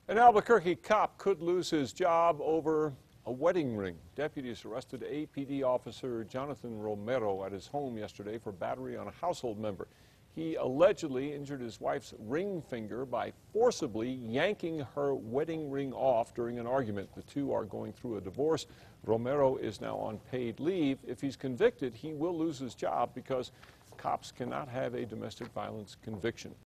An Albuquerque cop could lose his job over a wedding ring. Deputies arrested APD officer Jonathan Romero at his home yesterday for battery on a household member. He allegedly injured his wife's ring finger by forcibly yanking her wedding ring off during an argument. The two are going through a divorce. Romero is now on paid leave. If he's convicted, he will lose his job because cops cannot have a domestic violence conviction.